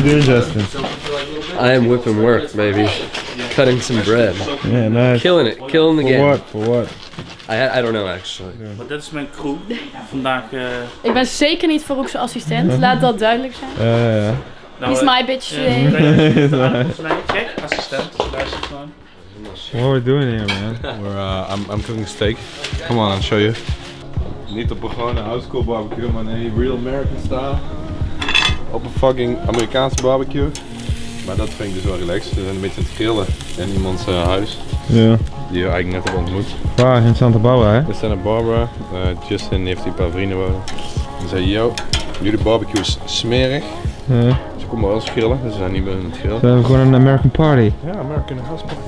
you doing, Justin? I am whipping work, baby. Cutting some bread. Yeah, nice. Killing it. Killing the game. For what? I don't know actually. Maar dit is mijn crew. Vandaag... Ik ben zeker niet Farouk's assistent, laat dat duidelijk zijn. Ja. He's my bitch today. Kijk, assistent. Luister gewoon. What are we doing here, man? I'm cooking steak. Come on, I'll show you. Niet op een gewone oudschool barbecue, maar nee, real American style. Op een fucking Amerikaanse barbecue. Maar dat vind ik dus wel relaxed. We zijn een beetje aan het grillen in iemands huis. Ja. Die we eigenlijk net hebben ontmoet. Waar? In Santa Barbara, hè? In Santa Barbara. Justin heeft hier een paar vrienden wonen. Die zei, yo, jullie barbecue is smerig. Ja. Dus kom maar wel eens grillen, dus we zijn niet meer aan het grillen. We hebben gewoon een American party. Ja, American house party.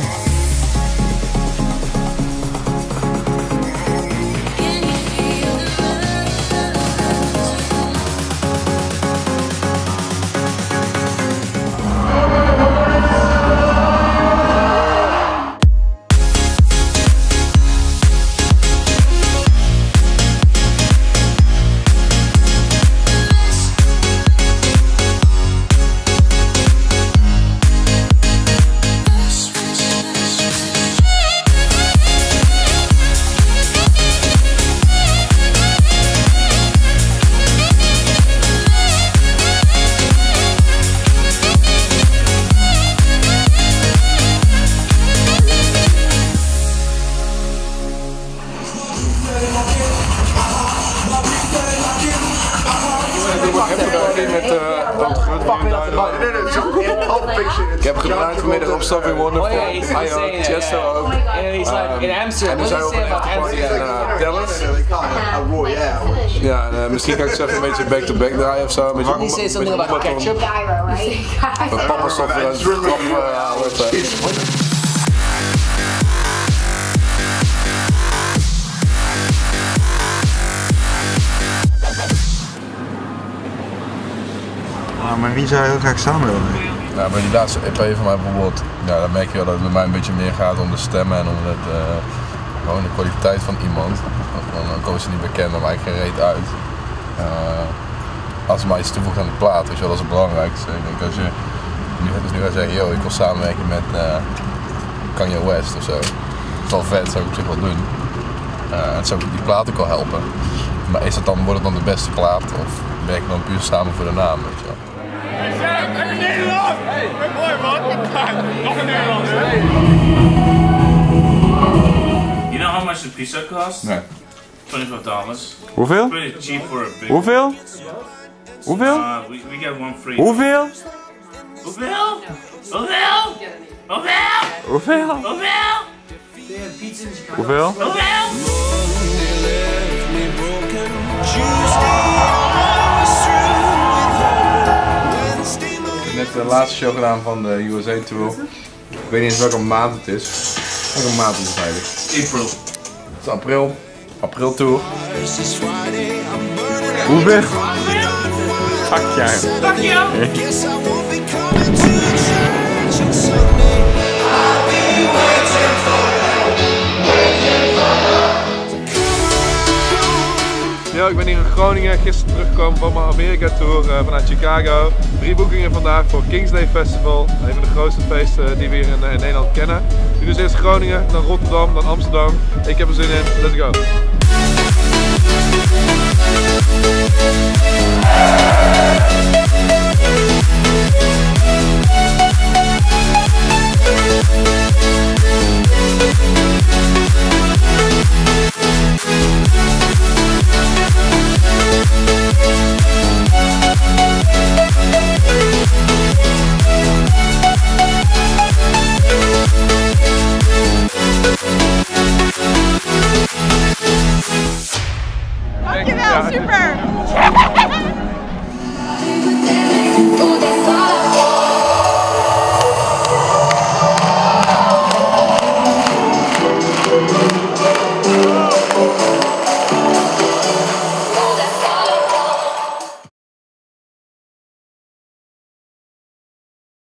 Ik heb gebruikt vanmiddag op Something Wonderful. Hij ook, Chester ook. In Amsterdam. En we zijn ook met de party in Dallas. Ja, en misschien kan ik zo even een beetje back-to-back draaien of zo. Can you say something about ketchup? Met papa stof en Maar wie zou je heel graag samen willen? Nou, bij die laatste EP van mij bijvoorbeeld, ja, dan merk je wel dat het bij mij een beetje meer gaat om de stemmen en om het, gewoon de kwaliteit van iemand. Dan komen ze niet bekend, dan maakt geen reet uit. Als er maar iets toevoegt aan de plaat, weet je wel, dat is het belangrijkste. Ik denk als je nu gaat zeggen, yo, ik wil samenwerken met Kanye West of zo. Dat is wel vet, zou ik op zich wel doen. Het zou die plaat ook wel helpen. Maar is het dan, wordt het dan de beste plaat of werk je dan puur samen voor de naam, weet je wel? Hey, Nederland! Hey, mooi man! Nog een Nederlander! You know how much the pizza costs? Nee. $25. Hoeveel? Pretty cheap for a big. Hoeveel? Hoeveel? We get one free. Hoeveel? Hoeveel? Hoeveel? Hoeveel? Hoeveel? Hoeveel? Hoeveel? Ik heb net de laatste show gedaan van de USA Tour. Ik weet niet eens welke maand het is. Welke maand is het eigenlijk? April. Het is april. April Tour. Hoeveel? Fuck jij. Fuck you! Yo, ik ben hier in Groningen, gisteren teruggekomen van mijn Amerika Tour vanuit Chicago. 3 boekingen vandaag voor Kings Day Festival, een van de grootste feesten die we hier in Nederland kennen. Nu dus eerst Groningen, dan Rotterdam, dan Amsterdam. Ik heb er zin in, let's go!